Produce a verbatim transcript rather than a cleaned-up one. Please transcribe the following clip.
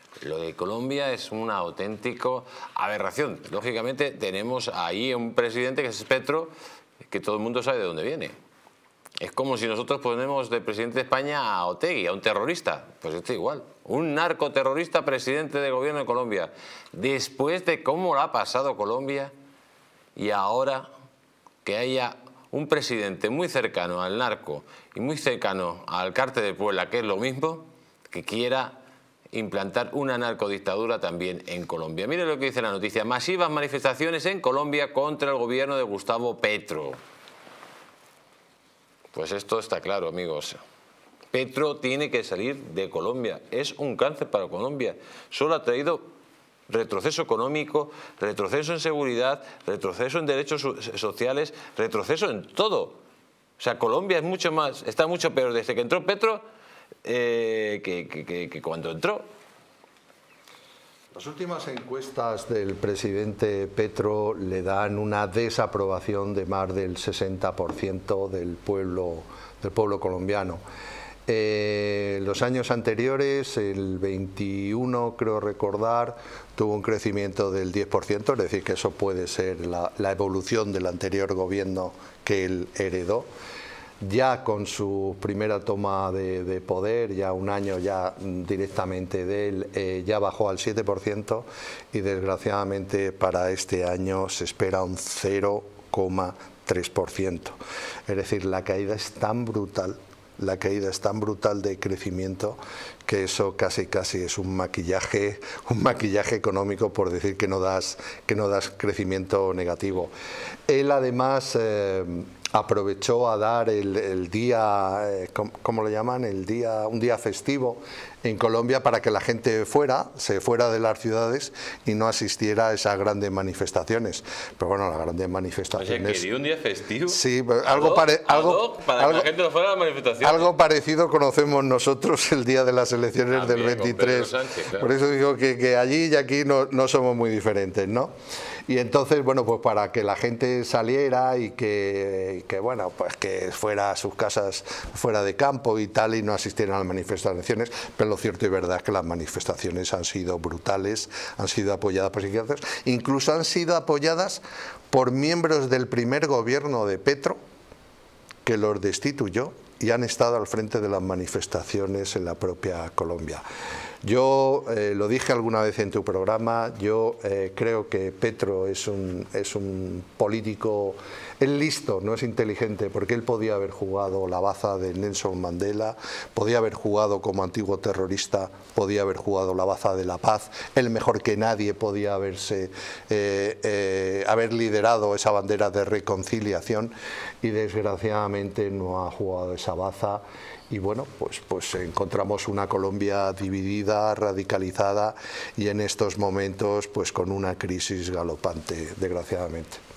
Lo de Colombia es una auténtica aberración. Lógicamente tenemos ahí un presidente que es Petro, que todo el mundo sabe de dónde viene. Es como si nosotros ponemos de presidente de España a Otegi, a un terrorista. Pues esto igual. Un narcoterrorista presidente de gobierno de Colombia. Después de cómo lo ha pasado Colombia y ahora que haya un presidente muy cercano al narco y muy cercano al cártel de Puebla, que es lo mismo, que quiera implantar una narcodictadura también en Colombia. Mire lo que dice la noticia. Masivas manifestaciones en Colombia contra el gobierno de Gustavo Petro. Pues esto está claro, amigos. Petro tiene que salir de Colombia. Es un cáncer para Colombia. Solo ha traído retroceso económico, retroceso en seguridad, retroceso en derechos sociales, retroceso en todo. O sea, Colombia es mucho más, está mucho peor desde que entró Petro eh, que, que, que, que cuando entró. Las últimas encuestas del presidente Petro le dan una desaprobación de más del sesenta por ciento del pueblo, del pueblo colombiano. Eh, los años anteriores, el veintiuno creo recordar, tuvo un crecimiento del diez por ciento, es decir, que eso puede ser la, la evolución del anterior gobierno que él heredó. Ya con su primera toma de, de poder, ya un año ya directamente de él, eh, ya bajó al siete por ciento y desgraciadamente para este año se espera un cero coma tres por ciento. Es decir, la caída es tan brutal, la caída es tan brutal de crecimiento que eso casi casi es un maquillaje, un maquillaje económico por decir que no das, que no das crecimiento negativo. Él además eh, aprovechó a dar el, el día, eh, ¿cómo, ¿cómo lo llaman? El día, un día festivo en Colombia para que la gente fuera, se fuera de las ciudades y no asistiera a esas grandes manifestaciones. Pero bueno, las grandes manifestaciones... O sea, que dio un día festivo. Sí, algo, pare, algo, para algo, que la gente no fuera a la manifestación. Algo parecido conocemos nosotros el día de las elecciones También, del veintitrés. Sánchez, claro. Por eso digo que, que allí y aquí no, no somos muy diferentes, ¿no? Y entonces, bueno, pues para que la gente saliera y que, y que, bueno, pues que fuera a sus casas fuera de campo y tal y no asistieran a las manifestaciones, pero lo cierto y verdad es que las manifestaciones han sido brutales, han sido apoyadas por izquierdas, incluso han sido apoyadas por miembros del primer gobierno de Petro, que los destituyó y han estado al frente de las manifestaciones en la propia Colombia. Yo eh, lo dije alguna vez en tu programa, yo eh, creo que Petro es un, es un político, es listo, no es inteligente, porque él podía haber jugado la baza de Nelson Mandela, podía haber jugado como antiguo terrorista, podía haber jugado la baza de la paz, él mejor que nadie podía haberse, eh, eh, haber liderado esa bandera de reconciliación y desgraciadamente no ha jugado esa baza. Y bueno, pues, pues encontramos una Colombia dividida, radicalizada y en estos momentos pues con una crisis galopante, desgraciadamente.